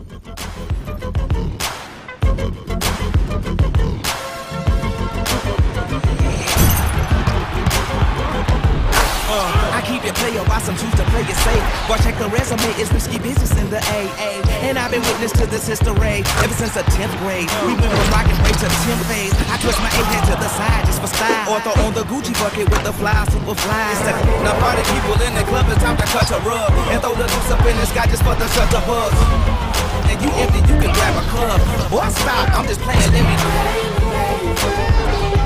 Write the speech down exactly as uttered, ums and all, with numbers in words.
I keep it player while some choose to play it safe. Boy, check the resume, it's risky business in the A A. And I've been witness to this history ever since the tenth grade. We went from rock and break to tenth phase. I twist my A head to the side just for style. Or throw on the Gucci bucket with the fly, super fly. Instead of now party people in the club, it's time to cut a rug. And throw the loose up in the sky just for the shut the bugs. And you empty, you can grab a club. Boy, stop, I'm just playing, let me